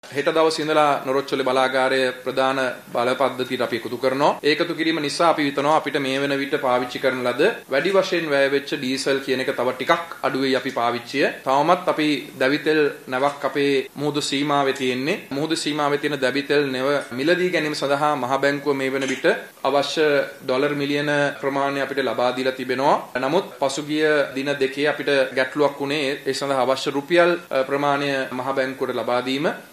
හෙට දවසේ ඉඳලා නොරොච්චොලේ බලාගාරයේ ප්‍රධාන බල පද්ධතියට අපි එකතු කරනවා. ඒකතු කිරීම නිසා අපි හිතනවා අපිට මේ වෙන විට පාවිච්චි කරන ලද වැඩි වශයෙන් වැය වෙච්ච ඩීසල් කියන එක තව ටිකක් අඩු වෙයි අපි පාවිච්චිය. තවමත් අපි දැවිතෙල් නැවක් අපේ මුහුදු සීමාවේ තියෙන්නේ. මුහුදු සීමාවේ තියෙන දැවිතෙල් නැව මිලදී ගැනීම සඳහා මහ බැංකුව මේ වෙන විට අවශ්‍ය ඩොලර් මිලියන ප්‍රමාණය අපිට ලබා දීලා තිබෙනවා. නමුත් පසුගිය දින දෙකේ අපිට ගැටලුවක් වුණේ ඒ සඳහා අවශ්‍ය රුපියල් ප්‍රමාණය මහ බැංකුවට ලබා දීම.